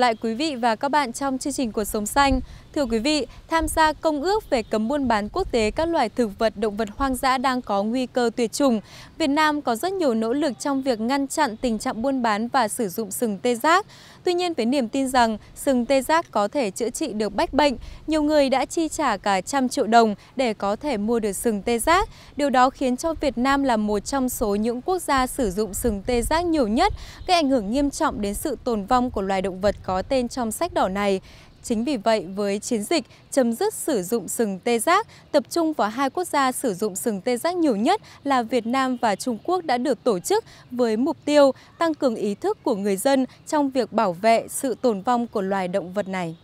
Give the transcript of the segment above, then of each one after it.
lại quý vị và các bạn trong chương trình Cuộc sống xanh. Thưa quý vị, tham gia Công ước về cấm buôn bán quốc tế các loài thực vật, động vật hoang dã đang có nguy cơ tuyệt chủng, Việt Nam có rất nhiều nỗ lực trong việc ngăn chặn tình trạng buôn bán và sử dụng sừng tê giác. Tuy nhiên, với niềm tin rằng sừng tê giác có thể chữa trị được bách bệnh, nhiều người đã chi trả cả 100 triệu đồng để có thể mua được sừng tê giác. Điều đó khiến cho Việt Nam là một trong số những quốc gia sử dụng sừng tê giác nhiều nhất, gây ảnh hưởng nghiêm trọng đến sự tồn vong của loài động vật có tên trong sách đỏ này. Chính vì vậy, với chiến dịch chấm dứt sử dụng sừng tê giác, tập trung vào hai quốc gia sử dụng sừng tê giác nhiều nhất là Việt Nam và Trung Quốc đã được tổ chức với mục tiêu tăng cường ý thức của người dân trong việc bảo vệ sự tồn vong của loài động vật này.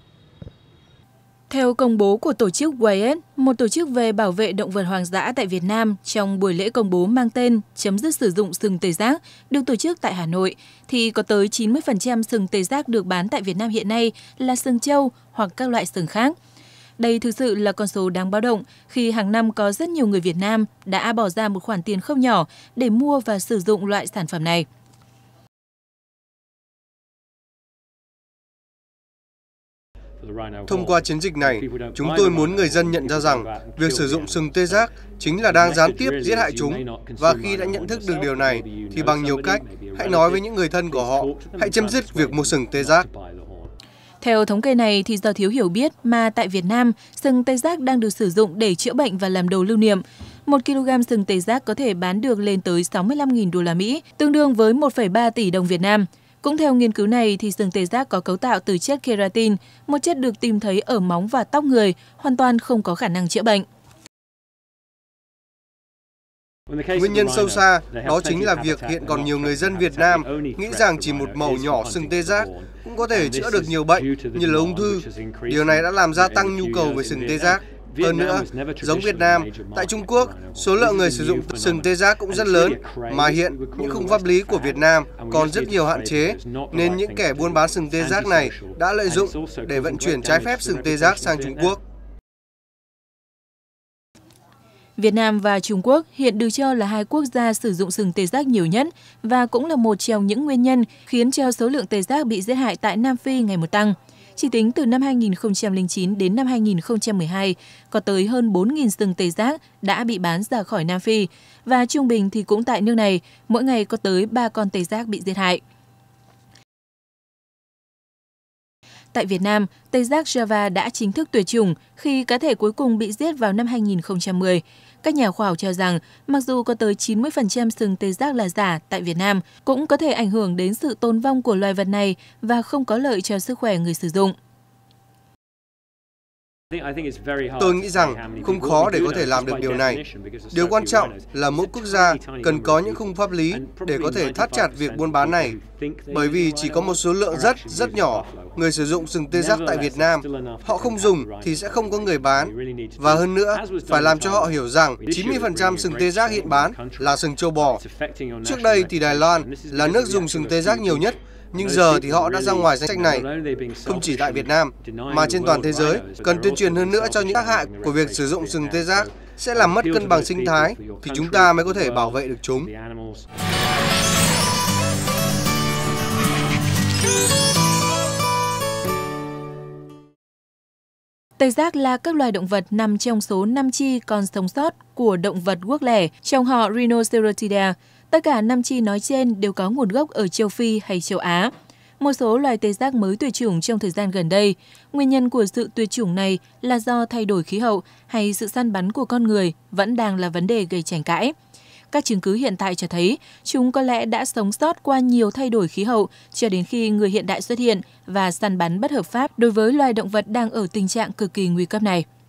Theo công bố của tổ chức WAIED, một tổ chức về bảo vệ động vật hoang dã tại Việt Nam, trong buổi lễ công bố mang tên chấm dứt sử dụng sừng tê giác được tổ chức tại Hà Nội, thì có tới 90% sừng tê giác được bán tại Việt Nam hiện nay là sừng trâu hoặc các loại sừng khác. Đây thực sự là con số đáng báo động khi hàng năm có rất nhiều người Việt Nam đã bỏ ra một khoản tiền không nhỏ để mua và sử dụng loại sản phẩm này. Thông qua chiến dịch này, chúng tôi muốn người dân nhận ra rằng việc sử dụng sừng tê giác chính là đang gián tiếp giết hại chúng. Và khi đã nhận thức được điều này, thì bằng nhiều cách, hãy nói với những người thân của họ, hãy chấm dứt việc mua sừng tê giác. Theo thống kê này, thì do thiếu hiểu biết mà tại Việt Nam, sừng tê giác đang được sử dụng để chữa bệnh và làm đồ lưu niệm. 1 kg sừng tê giác có thể bán được lên tới 65.000 đô la Mỹ, tương đương với 1,3 tỷ đồng Việt Nam. Cũng theo nghiên cứu này, thì sừng tê giác có cấu tạo từ chất keratin, một chất được tìm thấy ở móng và tóc người, hoàn toàn không có khả năng chữa bệnh. Nguyên nhân sâu xa đó chính là việc hiện còn nhiều người dân Việt Nam nghĩ rằng chỉ một mẩu nhỏ sừng tê giác cũng có thể chữa được nhiều bệnh như là ung thư. Điều này đã làm gia tăng nhu cầu về sừng tê giác. Hơn nữa, giống Việt Nam, tại Trung Quốc, số lượng người sử dụng sừng tê giác cũng rất lớn, mà hiện những khung pháp lý của Việt Nam còn rất nhiều hạn chế, nên những kẻ buôn bán sừng tê giác này đã lợi dụng để vận chuyển trái phép sừng tê giác sang Trung Quốc. Việt Nam và Trung Quốc hiện được cho là hai quốc gia sử dụng sừng tê giác nhiều nhất và cũng là một trong những nguyên nhân khiến cho số lượng tê giác bị giết hại tại Nam Phi ngày một tăng. Chỉ tính từ năm 2009 đến năm 2012, có tới hơn 4.000 sừng tê giác đã bị bán ra khỏi Nam Phi, và trung bình thì cũng tại nước này, mỗi ngày có tới 3 con tê giác bị giết hại. Tại Việt Nam, tê giác Java đã chính thức tuyệt chủng khi cá thể cuối cùng bị giết vào năm 2010. Các nhà khoa học cho rằng, mặc dù có tới 90% sừng tê giác là giả tại Việt Nam, cũng có thể ảnh hưởng đến sự tồn vong của loài vật này và không có lợi cho sức khỏe người sử dụng. Tôi nghĩ rằng không khó để có thể làm được điều này. Điều quan trọng là mỗi quốc gia cần có những khung pháp lý để có thể thắt chặt việc buôn bán này. Bởi vì chỉ có một số lượng rất nhỏ người sử dụng sừng tê giác tại Việt Nam. Họ không dùng thì sẽ không có người bán. Và hơn nữa, phải làm cho họ hiểu rằng 90% sừng tê giác hiện bán là sừng trâu bò. Trước đây thì Đài Loan là nước dùng sừng tê giác nhiều nhất. Nhưng giờ thì họ đã ra ngoài danh sách này, không chỉ tại Việt Nam, mà trên toàn thế giới. Cần tuyên truyền hơn nữa cho những tác hại của việc sử dụng sừng tê giác sẽ làm mất cân bằng sinh thái, thì chúng ta mới có thể bảo vệ được chúng. Tê giác là các loài động vật nằm trong số 5 chi còn sống sót của động vật guốc lẻ trong họ Rhinocerotidae. Tất cả 5 chi nói trên đều có nguồn gốc ở châu Phi hay châu Á. Một số loài tê giác mới tuyệt chủng trong thời gian gần đây. Nguyên nhân của sự tuyệt chủng này là do thay đổi khí hậu hay sự săn bắn của con người vẫn đang là vấn đề gây tranh cãi. Các chứng cứ hiện tại cho thấy chúng có lẽ đã sống sót qua nhiều thay đổi khí hậu cho đến khi người hiện đại xuất hiện và săn bắn bất hợp pháp đối với loài động vật đang ở tình trạng cực kỳ nguy cấp này.